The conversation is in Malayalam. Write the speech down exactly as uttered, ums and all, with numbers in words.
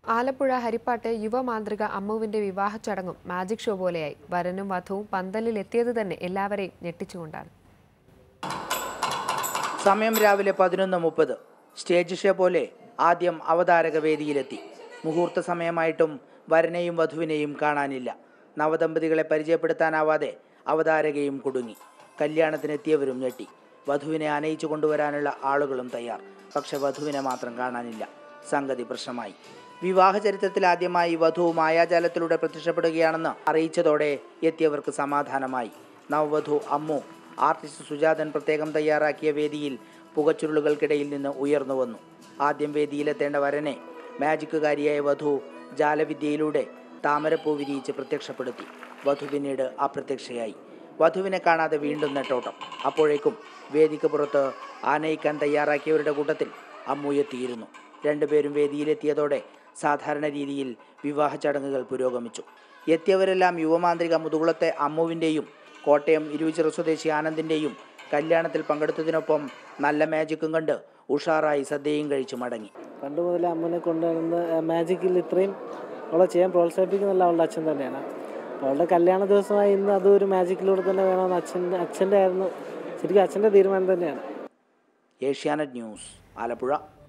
ആലപ്പുഴ ഹരിപ്പാട്ട് യുവമാന്ത്രിക അമ്മുവിന്റെ വിവാഹ ചടങ്ങും മാജിക് ഷോ പോലെയായി. വരനും വധുവും പന്തലിൽ എത്തിയത് തന്നെ എല്ലാവരെയും ഞെട്ടിച്ചുകൊണ്ടാണ്. സമയം രാവിലെ പതിനൊന്ന് മുപ്പത്. സ്റ്റേജ് ഷോ പോലെ ആദ്യം അവതാരക വേദിയിലെത്തി. മുഹൂർത്ത സമയമായിട്ടും വരനെയും വധുവിനെയും കാണാനില്ല. നവദമ്പതികളെ പരിചയപ്പെടുത്താനാവാതെ അവതാരകയും കുടുങ്ങി. കല്യാണത്തിനെത്തിയവരും ഞെട്ടി. വധുവിനെ ആനയിച്ചു കൊണ്ടുവരാനുള്ള ആളുകളും തയ്യാർ. പക്ഷെ വധുവിനെ മാത്രം കാണാനില്ല. സംഗതി പ്രശ്നമായി. വിവാഹ ചരിത്രത്തിൽ ആദ്യമായി വധു മായാജാലത്തിലൂടെ പ്രത്യക്ഷപ്പെടുകയാണെന്ന് അറിയിച്ചതോടെ എത്തിയവർക്ക് സമാധാനമായി. നവവധു അമ്മു ആർട്ടിസ്റ്റ് സുജാതൻ പ്രത്യേകം തയ്യാറാക്കിയ വേദിയിൽ പുകച്ചുരുളുകൾക്കിടയിൽ നിന്ന് ഉയർന്നു വന്നു. ആദ്യം വേദിയിലെത്തേണ്ട വരനെ മാജിക്കുകാരിയായ വധു ജാലവിദ്യയിലൂടെ താമരപ്പൂ വിരിയിച്ച് പ്രത്യക്ഷപ്പെടുത്തി. വധു പിന്നീട് അപ്രത്യക്ഷയായി. വധുവിനെ കാണാതെ വീണ്ടും നെട്ടോട്ടം. അപ്പോഴേക്കും വേദിക്ക് പുറത്ത് ആനയിക്കാൻ തയ്യാറാക്കിയവരുടെ കൂട്ടത്തിൽ അമ്മു എത്തിയിരുന്നു. രണ്ടുപേരും വേദിയിലെത്തിയതോടെ സാധാരണ രീതിയിൽ വിവാഹ ചടങ്ങുകൾ പുരോഗമിച്ചു. എത്തിയവരെല്ലാം യുവമാന്ത്രിക മുതുകുളത്തെ അമ്മുവിൻ്റെയും കോട്ടയം ഇരുവിച്ചിറ സ്വദേശി ആനന്ദിൻ്റെയും കല്യാണത്തിൽ പങ്കെടുത്തതിനൊപ്പം നല്ല മാജിക്കും കണ്ട് ഉഷാറായി സദ്യയും കഴിച്ചു മടങ്ങി. പണ്ട് മുതലേ അമ്മനെ കൊണ്ടുവരുന്ന മാജിക്കിൽ ഇത്രയും അവളെ ചെയ്യാൻ പ്രോത്സാഹിപ്പിക്കുന്നില്ല അവളുടെ അച്ഛൻ തന്നെയാണ്. അവളുടെ കല്യാണ ദിവസമായി ഇന്ന് അതൊരു മാജിക്കിലൂടെ തന്നെ വേണമെന്ന് അച്ഛൻ്റെ അച്ഛൻ്റെ ആയിരുന്നു ശരിക്കും അച്ഛൻ്റെ തീരുമാനം തന്നെയാണ്. ഏഷ്യാനെറ്റ് ന്യൂസ്, ആലപ്പുഴ.